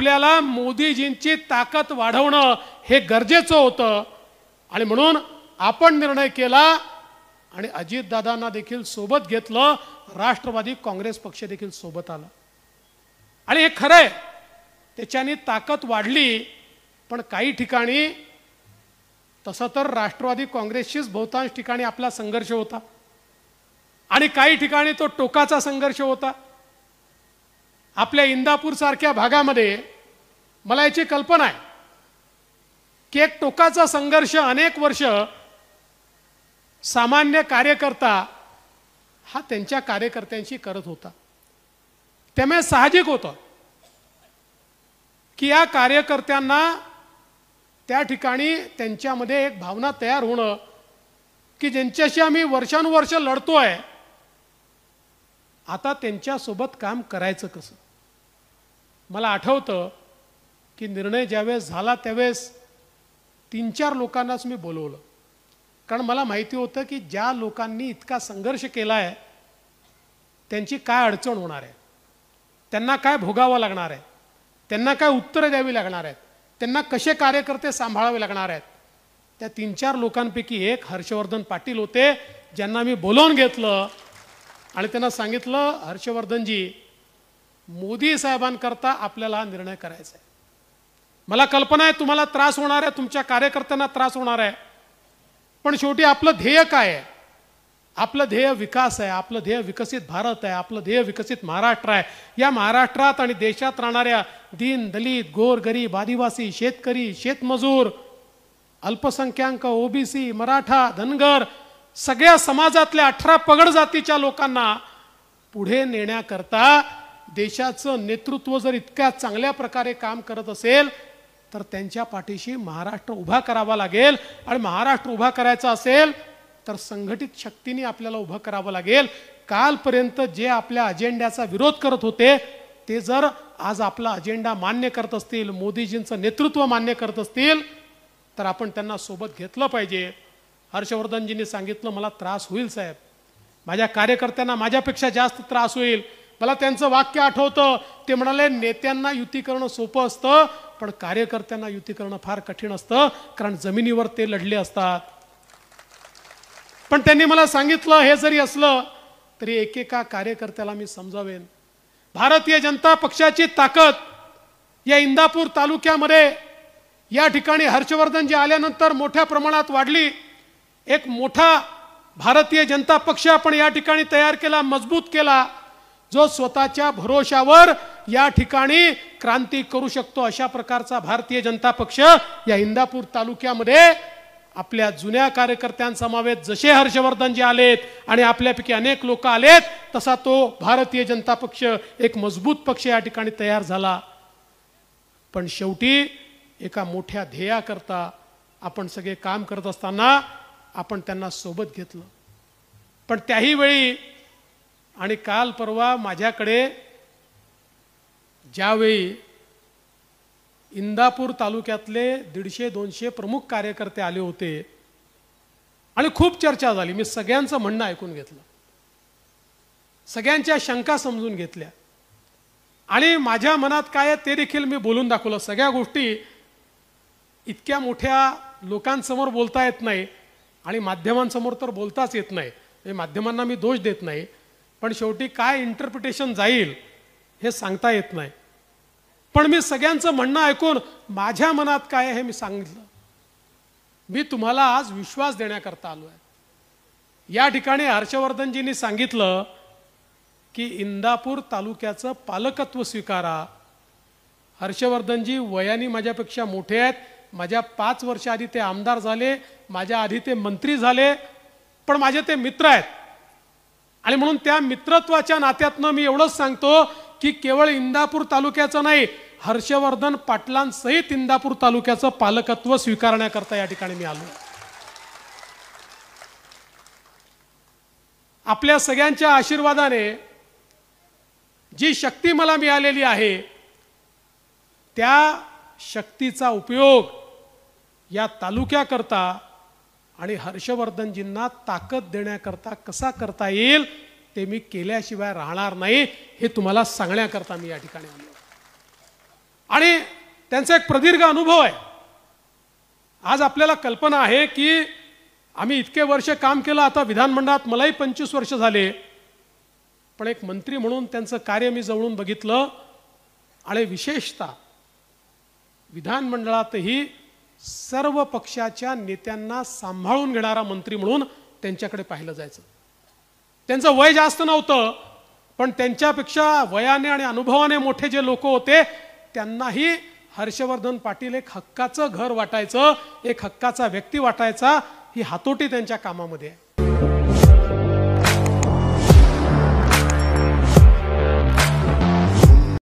आपल्याला मोदीजींची ताकद वाढवणं हे गरजेचं होतं आणि म्हणून आपण निर्णय केला आणि अजितदादांना देखील सोबत घेतलं, राष्ट्रवादी काँग्रेस पक्ष देखील सोबत आला आणि हे खरं आहे, त्याच्याने ताकद वाढली. पण काही ठिकाणी तसं तर राष्ट्रवादी काँग्रेसशीच बहुतांश ठिकाणी आपला संघर्ष होता आणि काही ठिकाणी तो टोकाचा संघर्ष होता. आपल्या इंदापूर सारख्या भागामध्ये मला याची कल्पना आहे की एक टोकाचा संघर्ष अनेक वर्ष सामान्य कार्यकर्ता हा त्यांच्या कार्यकर्त्यांशी करत होता. त्यामुळे साहजिक होतं की या कार्यकर्त्यांना त्या ठिकाणी त्यांच्यामध्ये एक भावना तयार होणं की ज्यांच्याशी आम्ही वर्षानुवर्ष लढतोय, आता त्यांच्यासोबत काम करायचं कसं. मला आठवतं की निर्णय ज्यावेळेस झाला त्यावेळेस 3-4 लोकांनाच मी बोलवलं, कारण मला माहिती होतं की ज्या लोकांनी इतका संघर्ष केला आहे त्यांची काय अडचण होणार आहे, त्यांना काय भोगावं लागणार आहे, त्यांना काय उत्तरं द्यावी लागणार आहेत, त्यांना कसे कार्यकर्ते सांभाळावे लागणार आहेत. त्या 3-4 लोकांपैकी एक हर्षवर्धन पाटील होते, ज्यांना मी बोलवून घेतलं आणि त्यांना सांगितलं, हर्षवर्धनजी, मोदी साहेबांकरता आपल्याला हा निर्णय करायचा आहे. मला कल्पना आहे तुम्हाला त्रास होणार आहे, तुमच्या कार्यकर्त्यांना त्रास होणार आहे, पण शेवटी आपलं ध्येय काय आहे? आपलं ध्येय विकास आहे, आपलं ध्येय विकसित भारत आहे, आपलं ध्येय विकसित महाराष्ट्र आहे. या महाराष्ट्रात आणि देशात राहणाऱ्या दीन दलित गोरगरीब आदिवासी शेतकरी शेतमजूर अल्पसंख्याक ओबीसी मराठा धनगर सगळ्या समाजातल्या 18 पगड जातीच्या लोकांना पुढे नेण्याकरता देशाचं नेतृत्व जर इतक्या चांगल्या प्रकारे काम करत असेल तर त्यांच्या पाठीशी महाराष्ट्र उभा करावा लागेल. आणि महाराष्ट्र उभा करायचा असेल तर संघटित शक्तीने आपल्याला उभं करावं लागेल. कालपर्यंत जे आपल्या अजेंड्याचा विरोध करत होते ते जर आज आपला अजेंडा मान्य करत असतील, मोदीजींचं नेतृत्व मान्य करत असतील तर आपण त्यांना सोबत घेतलं पाहिजे. हर्षवर्धनजींनी सांगितलं, मला त्रास होईल साहेब, माझ्या कार्यकर्त्यांना माझ्यापेक्षा जास्त त्रास होईल. मला त्यांचं वाक्य आठवतं, ते म्हणाले, नेत्यांना युती करणं सोपं असतं पण कार्यकर्त्यांना युती करणं फार कठीण असतं, कारण जमिनीवर ते लढले असतात. पण त्यांनी मला सांगितलं, हे जरी असलं तरी एकेका कार्यकर्त्याला मी समजावेन. भारतीय जनता पक्षाची ताकद या इंदापूर तालुक्यामध्ये या ठिकाणी हर्षवर्धनजी आल्यानंतर मोठ्या प्रमाणात वाढली. एक मोठा भारतीय जनता पक्ष आपण या ठिकाणी तयार केला, मजबूत केला, जो स्वतःच्या भरोशावर या ठिकाणी क्रांती करू शकतो. अशा प्रकारचा भारतीय जनता पक्ष या इंदापूर तालुक्यामध्ये आपल्या जुन्या कार्यकर्त्यांसमवेत जसे हर्षवर्धनजी आलेत आणि आपल्यापैकी अनेक लोक आलेत, तसा तो भारतीय जनता पक्ष एक मजबूत पक्ष या ठिकाणी तयार झाला. पण शेवटी एका मोठ्या ध्येयाकरता आपण सगळे काम करत असताना आपण त्यांना सोबत घेतलं. पण त्याही वेळी आणि काल परवा माझ्याकडे ज्यावेळी इंदापूर तालुक्यातले 150-200 प्रमुख कार्यकर्ते आले होते आणि खूप चर्चा झाली, मी सगळ्यांचं म्हणणं ऐकून घेतलं, सगळ्यांच्या शंका समजून घेतल्या आणि माझ्या मनात काय आहे ते देखील मी बोलून दाखवलं. सगळ्या गोष्टी इतक्या मोठ्या लोकांसमोर बोलता येत नाही आणि माध्यमांसमोर तर बोलताच येत नाही. माध्यमांना मी दोष देत नाही, पण शेवटी काय इंटरप्रिटेशन जाईल हे सांगता येत नाही. पण मी सगळ्यांचं म्हणणं ऐकून माझ्या मनात काय आहे हे मी सांगितलं. मी तुम्हाला आज विश्वास देण्याकरता आलो आहे. या ठिकाणी हर्षवर्धनजींनी सांगितलं की इंदापूर तालुक्याचं पालकत्व स्वीकारा. हर्षवर्धनजी वयाने माझ्यापेक्षा मोठे आहेत, माझ्या 5 वर्ष आधी ते आमदार झाले, माझ्या आधी ते मंत्री झाले, पण माझे ते मित्र आहेत आणि म्हणून त्या मित्रत्वाच्या नात्यातनं मी एवढंच सांगतो की केवळ इंदापूर तालुक्याचं नाही, हर्षवर्धन पाटलांसहित इंदापूर तालुक्याचं पालकत्व स्वीकारण्याकरता या ठिकाणी मी आलो. आपल्या सगळ्यांच्या आशीर्वादाने जी शक्ती मला मिळालेली आहे त्या शक्तीचा उपयोग या तालुक्याकरता आणि हर्षवर्धनजींना ताकद देण्याकरता कसा करता येईल ते मी केल्याशिवाय राहणार नाही, हे तुम्हाला सांगण्याकरता मी या ठिकाणी आलो. आणि त्यांचा एक प्रदीर्घ अनुभव आहे. आज आपल्याला कल्पना आहे की आम्ही इतके वर्ष काम केलं, आता विधानमंडळात मलाही 25 वर्ष झाले, पण एक मंत्री म्हणून त्यांचं कार्य मी जवळून बघितलं. आणि विशेषतः विधानमंडळातही सर्व पक्षाच्या नेत्यांना सांभाळून घेणारा मंत्री म्हणून त्यांच्याकडे पाहिलं जायचं. त्यांचं वय जास्त नव्हतं, पण त्यांच्यापेक्षा वयाने आणि अनुभवाने मोठे जे लोक होते त्यांनाही हर्षवर्धन पाटील एक हक्काचं घर वाटायचं, एक हक्काचा व्यक्ती वाटायचा. ही हातोटी त्यांच्या कामामध्ये आहे.